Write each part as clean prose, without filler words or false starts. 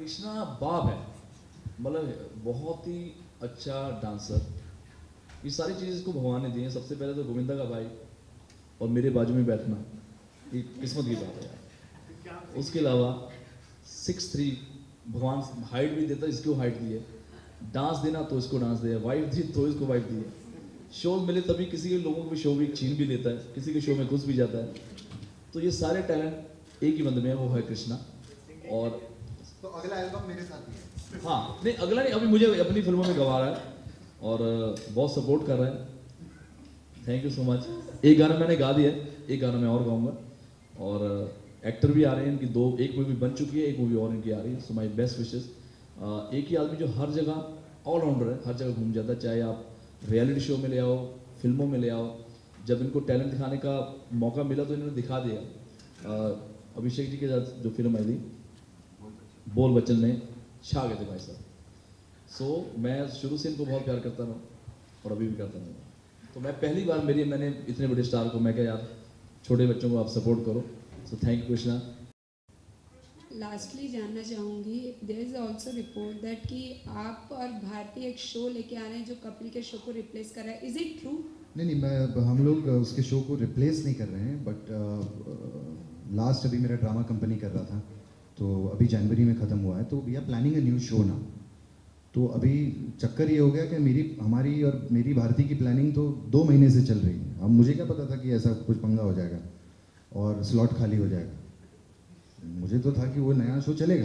कृष्णा बाप है, मतलब बहुत ही अच्छा डांसर। ये सारी चीज़ें इसको भगवान ने दी हैं। सबसे पहले तो गोविंदा का भाई और मेरे बाजू में बैठना, ये किस्मत की बात है यार। उसके अलावा 6'3", भगवान हाइट भी देता है, इसको हाइट दी है। डांस देना तो इसको डांस दिया, वाइफ दी तो इसको वाइफ दी है। शो मिले तभी किसी के लोगों को भी शो भी छीन भी लेता है, किसी के शो में घुस भी जाता है। तो ये सारे टैलेंट एक ही बंदे में है, वो है कृष्णा। और तो अगला एल्बम मेरे साथ ही है। हाँ, नहीं अगला नहीं, अभी मुझे अपनी फिल्मों में गवा रहा है और बहुत सपोर्ट कर रहा है। Thank you so much. एक गाना मैंने गा दिया है, एक गाना मैं और गाऊंगा। और एक्टर भी आ रहे हैं इनकी दो, एक मूवी बन चुकी है, एक मूवी और इनकी आ रही है। So my best wishes. एक ही आदमी जो हर जगह ऑलराउंडर है, हर जगह घूम जाता है, चाहे आप रियलिटी शो में ले आओ, फिल्मों में ले आओ। जब इनको टैलेंट दिखाने का मौका मिला तो इन्होंने दिखा दिया। अभिषेक जी के साथ जो फिल्म आई थी बोल बच्चन में छा गए थे भाई साहब। सो मैं शुरू से इनको बहुत प्यार करता रहा और अभी भी करता रहूँगा। तो मैं पहली बार मैंने इतने बड़े स्टार को, मैं क्या यार, छोटे बच्चों को आप सपोर्ट करो। So thank you Krishna. Lastly जानना चाहूँगी, there is also report that कि आप और भारती एक शो लेके आ रहे हैं जो कपिल के शो को रिप्लेस कर रहा है, इज इट ट्रू? नहीं, हम लोग उसके शो को रिप्लेस नहीं कर रहे हैं, बट लास्ट अभी मेरा ड्रामा कंपनी कर रहा था, तो अभी जनवरी में ख़त्म हुआ है, तो we are planning a new show ना। तो अभी चक्कर ये हो गया कि हमारी और मेरी भारती की प्लानिंग तो 2 महीने से चल रही है। अब मुझे क्या पता था कि ऐसा कुछ पंगा हो जाएगा और स्लॉट खाली हो जाएगा। मुझे तो था कि वो नया शो चलेगा।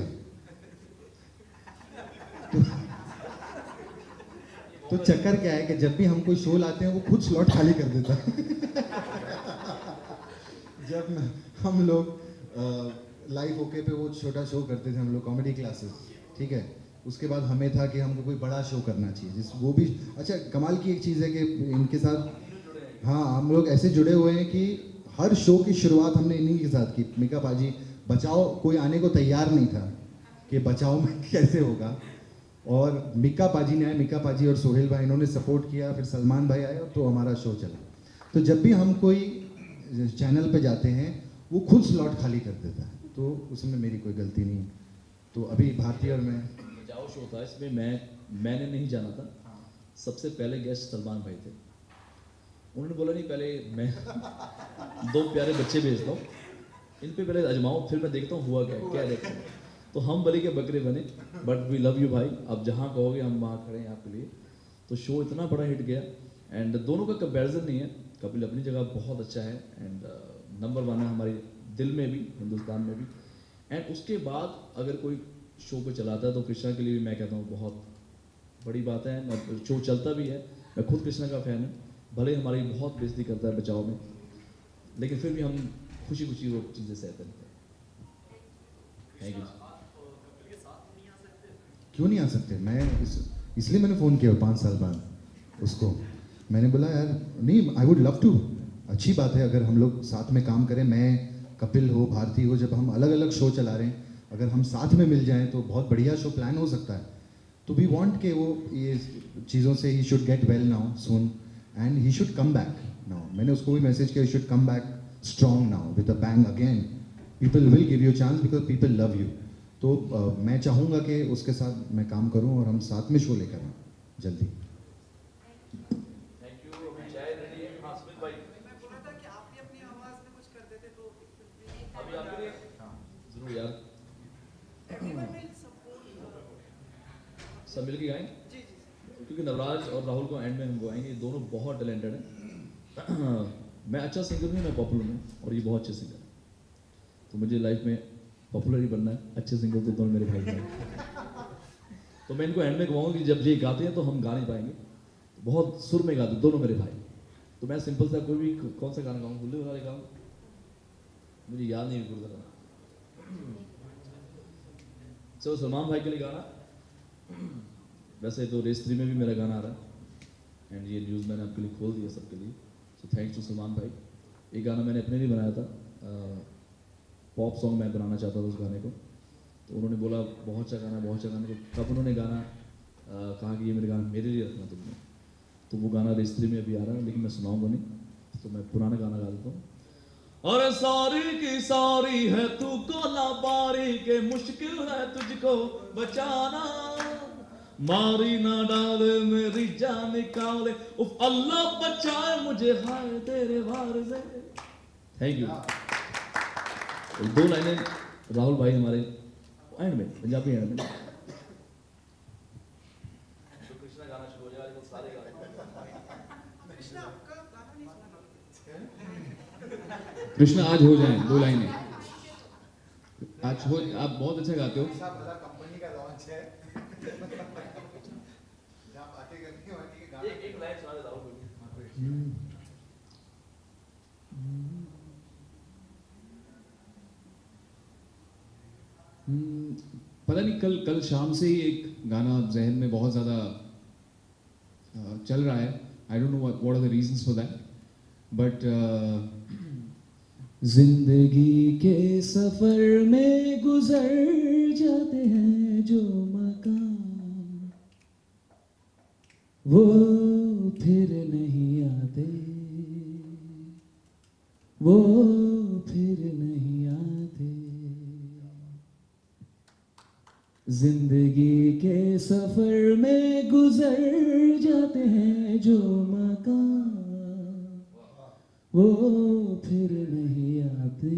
तो चक्कर क्या है कि जब भी हम कोई शो लाते हैं वो खुद स्लॉट खाली कर देता है। जब हम लोग लाइव ओके पे वो छोटा शो करते थे हम लोग, कॉमेडी क्लासेस, ठीक है, उसके बाद हमें था कि हमको कोई बड़ा शो करना चाहिए जिस वो भी अच्छा। कमाल की एक चीज़ है कि इनके साथ, हाँ, हम लोग ऐसे जुड़े हुए हैं कि हर शो की शुरुआत हमने इन्हीं के साथ की। मिका पाजी बचाओ, कोई आने को तैयार नहीं था कि बचाओ में कैसे होगा, और मिका पाजी ने आए, मिका पाजी और सोहेल भाई इन्होंने सपोर्ट किया, फिर सलमान भाई आए और तो हमारा शो चला। तो जब भी हम कोई चैनल पे जाते हैं वो खुद स्लॉट खाली कर देता है, तो उसमें मेरी कोई गलती नहीं है। तो अभी भारती और मैं, बचाओ शो था, इसमें मैंने नहीं जाना था। सबसे पहले गेस्ट सलमान भाई थे। उन्होंने बोला नहीं, पहले मैं 2 प्यारे बच्चे भेजता हूँ, इन पे पहले आजमाओ, फिर मैं देखता हूँ हुआ क्या देखता हूँ। तो हम बली के बकरे बने, बट वी लव यू भाई। अब जहाँ कहोगे हम वहाँ खड़े हैं आपके लिए। तो शो इतना बड़ा हिट गया, एंड दोनों का कंपैरिजन नहीं है। कपिल अपनी जगह बहुत अच्छा है एंड नंबर 1 है हमारे दिल में भी, हिंदुस्तान में भी। एंड उसके बाद अगर कोई शो को चलाता है तो कृष्णा के लिए भी मैं कहता हूँ बहुत बड़ी बात है। शो चलता भी है, मैं खुद कृष्णा का फ़ैन हूँ। भले ही हमारी बहुत बेइज्जती करता है बचाओ में, लेकिन फिर भी हम खुशी खुशी वो चीज़ें सहते हैं। Thank you. क्यों नहीं आ सकते? इसलिए मैंने फ़ोन किया 5 साल बाद उसको। मैंने बोला यार नहीं, आई वुड लव टू। अच्छी बात है अगर हम लोग साथ में काम करें, मैं, कपिल हो, भारती हो, जब हम अलग अलग शो चला रहे हैं, अगर हम साथ में मिल जाएं तो बहुत बढ़िया शो प्लान हो सकता है। तो वी वांट के वो ये चीज़ों से ही should get well now soon and he should come back now. मैंने उसको भी मैसेज किया, he should come back strong now with a bang again. People will give you chance because people love you. तो मैं चाहूँगा कि उसके साथ मैं काम करूँ और हम साथ में शो लेकर आएँ जल्दी। Thank you. अभी चाय रेडी है। हाँ सुमित भाई, मैं बोला था कि आप भी अपनी आवाज में कुछ कर देते तो अभी आपके लिए जरूर यार, everyone will support सब मिल के गाएं, जी जी क्योंकि नवराज और राहुल को एंड में हम गाएंगे। ये दोनों बहुत टैलेंटेड हैं। मैं अच्छा सिंगर नहीं, मैं पॉपुलर हूँ और ये बहुत अच्छे सिंगर हैं। तो मुझे लाइफ में पॉपुलर ही बनना है, अच्छे सिंगर तो दोनों मेरे भाई हैं। तो मैं इनको एंड में कहूँगा कि जब ये गाते हैं तो हम गा नहीं पाएंगे, बहुत सुर में गाते दोनों मेरे भाई। तो मैं सिंपल सा कोई भी कौन सा गाना गाऊँ, गुल्ले वाले गाऊँ, मुझे याद नहीं गुल्ले गाना। चलो सलमान भाई के लिए गाना। वैसे तो रेस 3 में भी मेरा गाना आ रहा है एंड ये न्यूज़ मैंने आपके लिए खोल दिया सबके लिए। सो थैंक्स टू सलमान भाई। ये गाना मैंने अपने लिए बनाया था, पॉप सॉन्ग मैं बनाना चाहता था उस गाने को। तो उन्होंने बोला बहुत अच्छा गाना, बहुत अच्छा गाना। तब उन्होंने गाना कहा कि ये मेरे गाना मेरे लिए रखना तुमने। तो वो गाना रेस 3 में अभी आ रहा है, लेकिन मैं सुनाऊंगा नहीं, तो मैं पुराना गाना गा देता हूँ। और सारी की सारी है तू कोला बारी के मुश्किल है तुझको बचाना, मारी ना डाले मेरी जान निकाले, उफ अल्लाह बचाए मुझे हाय तेरे वार से। Thank you. दो लाइनें राहुल भाई हमारे एंड में, पंजाबी एंड में। कृष्णा गाना शुरू हो जाएगा, सारे गाने। कृष्णा आपका गाना नहीं सुना। कृष्णा आज हो जाए 2 लाइनें आज हो। आप बहुत अच्छा गाते हो। कंपनी का लॉन्च है जहाँ बातें करनी होती है गाना। एक लाइन सुना दे राहुल भाई। पता नहीं कल शाम से ही एक गाना जहन में बहुत ज़्यादा चल रहा है। I don't know what are the reasons for that, but जिंदगी के सफर में गुजर जाते हैं जो मकाम, वो फिर नहीं आते, वो फिर नहीं आते। जिंदगी के सफर में गुजर जाते हैं जो मकाम, वो फिर नहीं आते,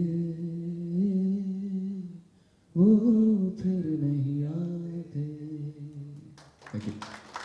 वो फिर नहीं आते। Thank you.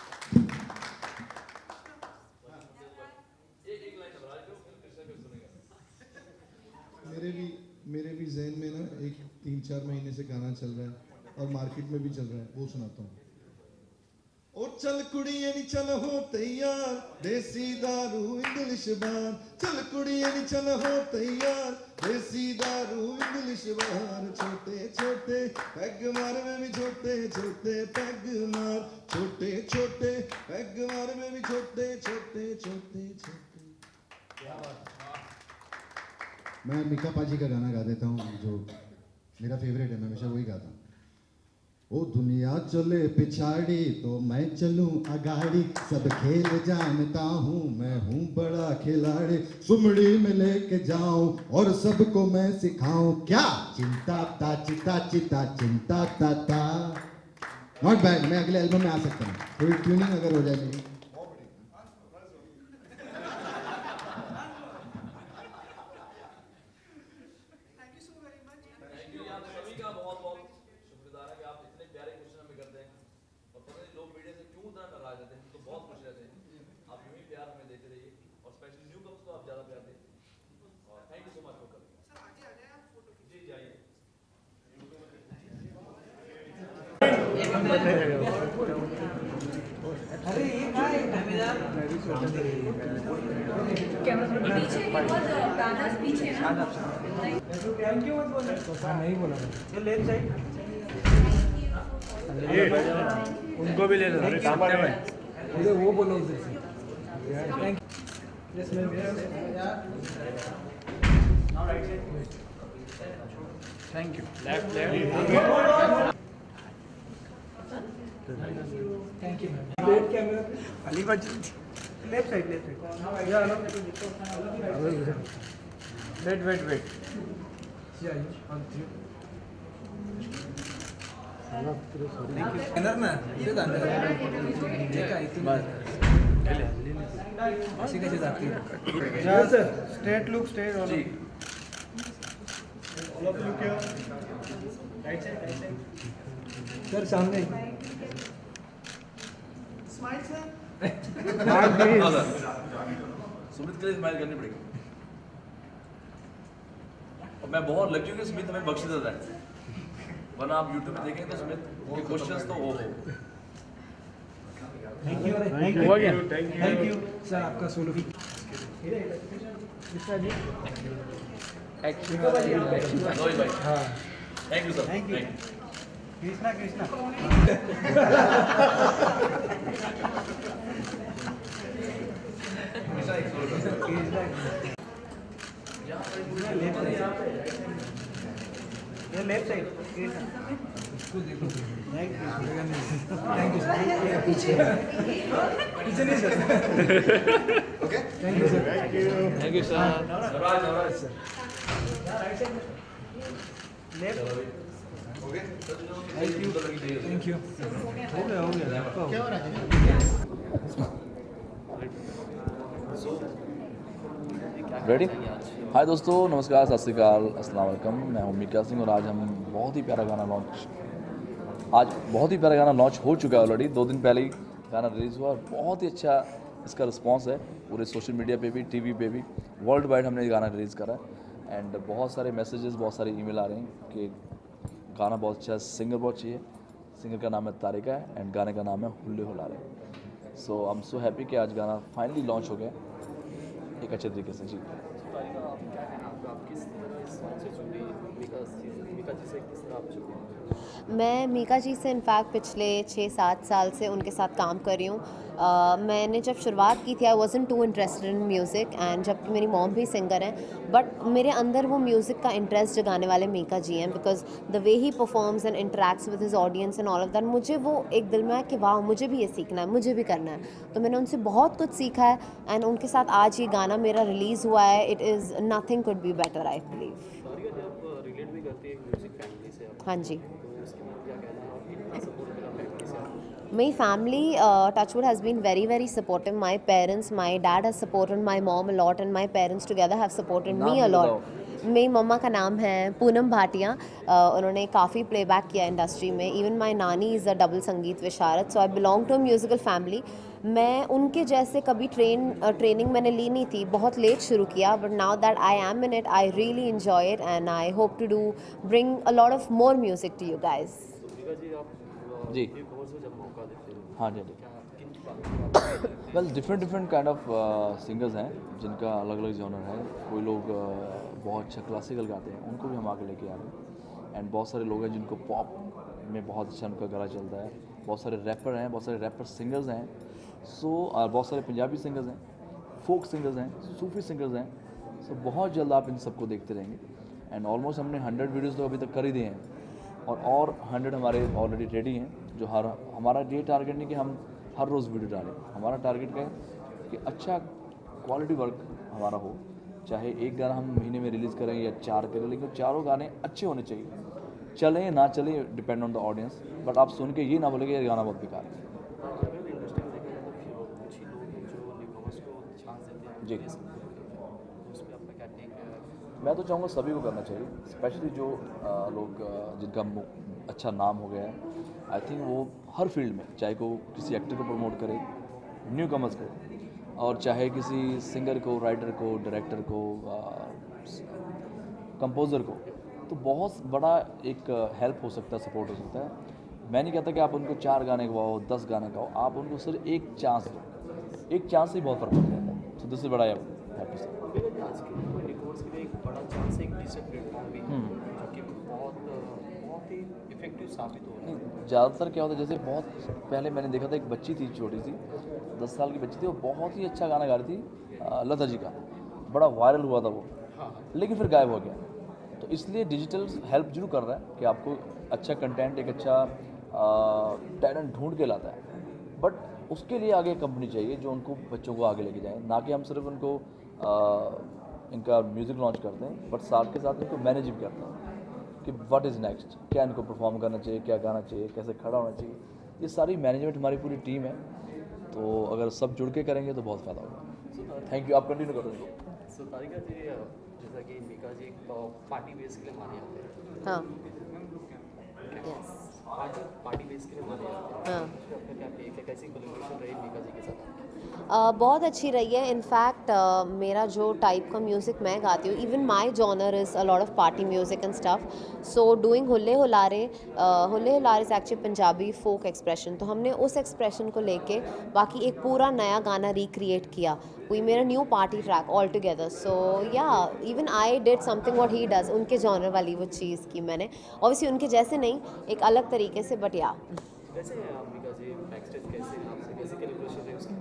मेरे भी जहन में ना एक 3-4 महीने से गाना चल रहा है और मार्केट में भी चल रहा है, वो सुनाता हूँ। ओ चल कुड़िए नी चल हो तैयार, देसी दारू इंग्लिश बार, चल कुड़िए नी चल हो तैयार, देसी दारू इंग्लिश बार। छोटे छोटे पैग मार में भी छोटे छोटे पैग मार, छोटे छोटे पैग मार में भी छोटे छोटे छोटे छोटे। क्या बात। मैं मिका पाजी का गाना गा देता हूँ जो मेरा फेवरेट है, मैं हमेशा वही गाता हूँ। ओ दुनिया चले पिछाड़ी तो मैं चलूं अगाड़ी, सब खेल जानता हूँ मैं हूँ बड़ा खिलाड़ी, सुमड़ी में लेके जाऊं और सबको मैं सिखाऊं। क्या चिंता ता चिता चिता चिंता ता ता। नॉट बैड, मैं अगले एल्बम में आ सकता हूँ, थोड़ी ट्यूनिंग अगर हो जाए मेरी। Thank you so very much. Thank you. आप सभी का बहुत बहुत शुक्रगुजार है कि आप इतने प्यारे क्वेश्चन हमें करते हैं, और पता नहीं लोग मीडिया से क्यों इतना नाराज रहते हैं, तो बहुत खुश रहते हैं। आप यूं ही प्यार हमें देते रहिए, और स्पेशली न्यू कम्स को आप ज़्यादा प्यार दें। और thank you so much for coming. Sir आगे आ जाए आप फोटो खींचिए। जी जाइए। अरे ये क्या है कैमरा? पीछे बहुत गाना पीछे ना। थैंक यू मत बोलना। नहीं बोला ये लेफ्ट साइड उनको भी ले लो। अरे सामने में मुझे वो बोलो उधर से। Thank yes ma'am. Thank you. Left left thank you ma'am. Back camera Ali बाजी लेफ्ट साइड या वेट वेट वेट ना ये गाना ठीक है इतनी ऐसे कैसे जाती है। Yes sir straight look straight all जी all of look here right side sir सामने स्माइल सर सुमित के लिए स्माइल करनी पड़ेगी, और मैं बहुत लकी हूँ कि सुमित हमें बख्श देता है, वरना आप यूट्यूब पे देखें तो सुमित के क्वेश्चंस तो वो हो। थैंक यू हो गया। थैंक यू सर आपका सोलो रोहित भाई हाँ thank you sir. Thank you. Krishna Krishna ये left side thank you sir पीछे नहीं sir okay thank you sir thank you sir. Left thank you हो गया आपका क्या हो रहा है रेडी? हाय दोस्तों, नमस्कार, सत श्री अकाल, अस्सलाम वालेकुम। मैं हूं मीका सिंह और आज हम बहुत ही प्यारा गाना लॉन्च हो चुका है ऑलरेडी। 2 दिन पहले ही गाना रिलीज़ हुआ और बहुत ही अच्छा इसका रिस्पांस है। पूरे सोशल मीडिया पे भी, टीवी पे भी, वर्ल्ड वाइड हमने ये गाना रिलीज़ करा है। एंड बहुत सारे मैसेजेस, बहुत सारे ईमेल आ रहे हैं कि गाना बहुत अच्छा, सिंगर बहुत चाहिए। सिंगर का नाम है तारिका है एंड गाने का नाम है हुल्ले हुलारे। सो आई एम सो हैप्पी कि आज गाना फाइनली लॉन्च हो गया एक अच्छे तरीके से। जी, मैं मीका जी से इनफैक्ट पिछले 6-7 साल से उनके साथ काम कर रही हूँ। मैंने जब शुरुआत की थी I wasn't too interested in music and जबकि मेरी मॉम भी सिंगर हैं, बट मेरे अंदर वो म्यूज़िक का इंटरेस्ट जगाने वाले मीका जी हैं, because the way he performs and interacts with his audience and all of that, मुझे वो एक दिल में है कि वाह मुझे भी ये सीखना है, मुझे भी करना है। तो मैंने उनसे बहुत कुछ सीखा है एंड उनके साथ आज ये गाना मेरा रिलीज़ हुआ है। It is nothing could be better I believe. हाँ जी, my family touchwood has been very supportive. My parents, my dad has supported my mom a lot and my parents together have supported me a lot. मेरी मम्मा का नाम है पूनम भाटिया। उन्होंने काफ़ी playback किया industry में। इवन माई नानी इज़ अ डबल संगीत विशारद, so I belong to a musical family. मैं उनके जैसे कभी ट्रेनिंग मैंने ली नहीं थी, बहुत लेट शुरू किया, but now that I am in it I really enjoy it and I hope to do bring a lot of more music to you guys. जी, हाँ जी। Well different kind of singers हैं जिनका अलग अलग genre है। कोई लोग बहुत अच्छा क्लासिकल गाते हैं, उनको भी हम आगे लेके आ रहे हैं। एंड बहुत सारे लोग हैं जिनको पॉप में बहुत अच्छा उनका गला चलता है। बहुत सारे रैपर हैं, बहुत सारे रैपर सिंगर्स हैं। सो बहुत सारे पंजाबी सिंगर्स हैं, फोक सिंगर्स हैं, सूफी सिंगर्स हैं। सो बहुत जल्द आप इन सबको देखते रहेंगे। एंड ऑलमोस्ट हमने 100 वीडियोज़ तो अभी तक कर ही दिए हैं और 100 हमारे ऑलरेडी रेडी हैं। जो हमारा ये टारगेट नहीं कि हम हर रोज़ वीडियो डालें। हमारा टारगेट क्या है कि अच्छा क्वालिटी वर्क हमारा हो। चाहे एक गाना हम महीने में रिलीज़ करें या 4 करें, लेकिन चारों गाने अच्छे होने चाहिए। चलें ना चलें depend on the audience, but आप सुन के ये ना बोले कि ये गाना बहुत बेकार है। जी, मैं तो चाहूँगा सभी को करना चाहिए, स्पेशली जो लोग जिनका अच्छा नाम हो गया है। आई थिंक वो हर फील्ड में, चाहे को किसी एक्टर को प्रमोट करे, न्यू कमर्स को, और चाहे किसी सिंगर को, राइटर को, डायरेक्टर को, कंपोज़र को, तो बहुत बड़ा एक हेल्प हो सकता है, सपोर्ट हो सकता है। मैं नहीं कहता कि आप उनको 4 गाने गवाओ, 10 गाने गाओ, आप उनको सिर्फ एक चांस दो। एक चांस से ही बहुत फर्क पड़ जाता है। सो दिस इज बड़ा हैप्पी से। ज़्यादातर क्या होता है, जैसे बहुत पहले मैंने देखा था, एक बच्ची थी छोटी सी, 10 साल की बच्ची थी, वो बहुत ही अच्छा गाना गा रही थी लता जी का, बड़ा वायरल हुआ था वो, लेकिन फिर गायब हो गया। तो इसलिए डिजिटल हेल्प जरूर कर रहा है कि आपको अच्छा कंटेंट, एक अच्छा टैलेंट ढूंढ के लाता है, बट उसके लिए आगे कंपनी चाहिए जो उनको, बच्चों को आगे लेके जाए। ना कि हम सिर्फ उनको इनका म्यूज़िक लॉन्च करते हैं, बट साथ के साथ इनको मैनेज भी करते हैं कि व्हाट इज़ नेक्स्ट, क्या इनको परफॉर्म करना चाहिए, क्या गाना चाहिए, कैसे खड़ा होना चाहिए। ये सारी मैनेजमेंट हमारी पूरी टीम है, तो अगर सब जुड़ के करेंगे तो बहुत फ़ायदा होगा। थैंक यू, आप कंटिन्यू कर देंगे। सो तारिका जी, जैसा कि मीका जी एक पार्टी बेस के लिए माने जाते हैं। हाँ, पार्टी बेस के लिए माने जाते हैं। आपका क्या टेक है, कैसी कोलैबोरेशन रही मीका जी के साथ? बहुत अच्छी रही है। इनफैक्ट मेरा जो टाइप का म्यूज़िक मैं गाती हूँ, even my genre is a lot of party music and stuff. So doing Hulle Hulare is actually Punjabi folk expression. तो हमने उस एक्सप्रेशन को लेके बाकी एक पूरा नया गाना रिक्रिएट किया। We made a new party track all together. So yeah even I did something what he does. उनके जॉनर वाली वो चीज़ की मैंने, ऑब्वियसली उनके जैसे नहीं, एक अलग तरीके से, बट या। कैसे हैं आप मीका जी, बैक स्टेज कैसे हैं, आपसे कैसे कोलैबोरेशन है उसकी?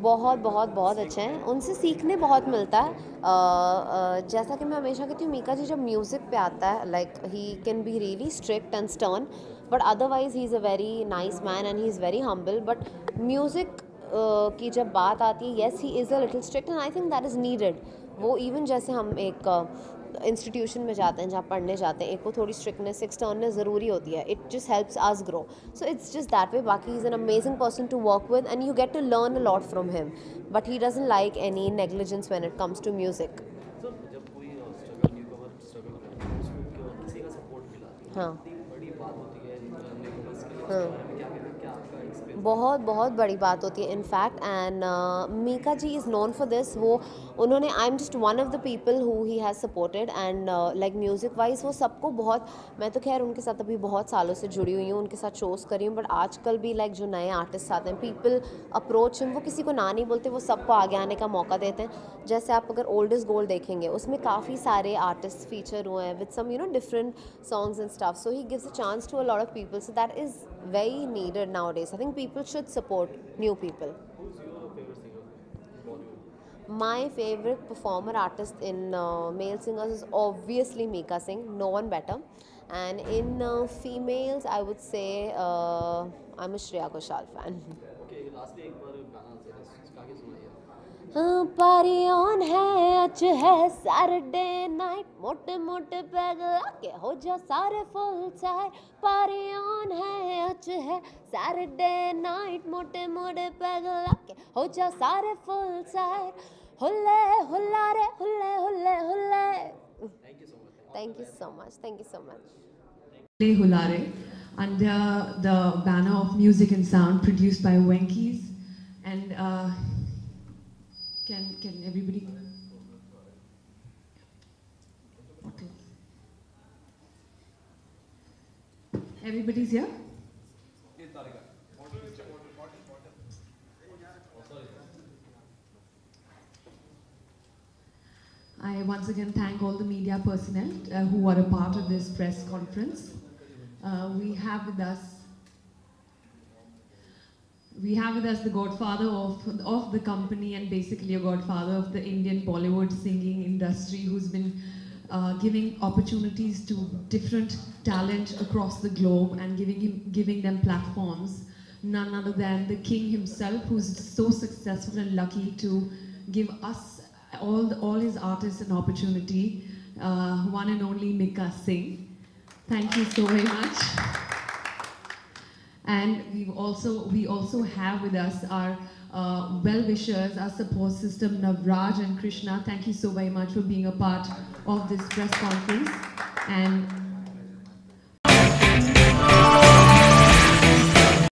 बहुत बहुत बहुत अच्छे हैं, उनसे सीखने बहुत मिलता है। जैसा कि मैं हमेशा कहती हूँ, मीका जी जब म्यूज़िक पे आता है, like he can be really strict and stern, but otherwise he is a very nice man and he is very humble. But music की जब बात आती है, yes he is a little strict and I think that is needed. वो even जैसे हम एक institution में जाते हैं, जहाँ पढ़ने जाते हैं, एक वो थोड़ी स्ट्रिक्टनेस, एक स्टर्ननेस ज़रूरी होती है। It just helps us grow, so it's just that way. बाकी he is an amazing person to work with and you get to learn a lot from him, but he doesn't like any negligence when it comes to music. Sir जब कोई struggle new cover struggle करता है उसको किसी का support मिला, हाँ कितनी बड़ी बात होती है न्यू कवर्स के लिए, हाँ, उसके बारे में क्या कहना, क्या आपका एक्सपीरियंस? बहुत बहुत बड़ी बात होती है in fact. And Mika ji is known for this. वो उन्होंने, I am just one of the people who he has supported and like music wise वो सबको बहुत, मैं तो खैर उनके साथ अभी बहुत सालों से जुड़ी हुई हूँ, उनके साथ शोज़ करी हूँ, बट आजकल भी लाइक जो नए आर्टिस्ट आते हैं, पीपल अप्रोच हिम, वो किसी को ना नहीं बोलते, वो सबको आगे आने का मौका देते हैं। जैसे आप अगर ओल्ड इज़ गोल्ड देखेंगे, उसमें काफ़ी सारे आर्टिस्ट फीचर हुए हैं with some different songs and stuff, so he gives a chance to a lot of people, so that is very needed nowadays. I think people should support new people. Who's your favorite singer in Bollywood? My favorite performer artist in male singers is obviously Mika Singh, no one better. And in females, I would say I'm a Shreya Ghoshal fan. Okay, lastly एक बार गाना जरा गा के सुनाइए। पारी on है, अच है सैटरडे नाइट, मोटे मोटे पैग लाके हो जा सारे फुल टाइट। पारी ऑन है, अच है सैटरडे नाइट, मोटे मोटे पैग लाके हो जा सारे फुल टाइट। हुल्ले हुल्ला रे हुल्ले हुल्ले हुल्ले। Thank you so much. Thank you so much. Hulare, under the banner of Music and Sound, produced by Wenkies. And can everybody? Okay. Everybody's here? I once again thank all the media personnel who are a part of this press conference. We have with us the godfather of the company, and basically a godfather of the Indian Bollywood singing industry, who's been giving opportunities to different talent across the globe and giving them platforms. None other than the king himself, who's so successful and lucky to give us all his artists an opportunity. One and only Mika Singh. Thank you so very much. And we also have with us our well-wishers, our support system, Navraj and Krishna. Thank you so very much for being a part of this press conference. And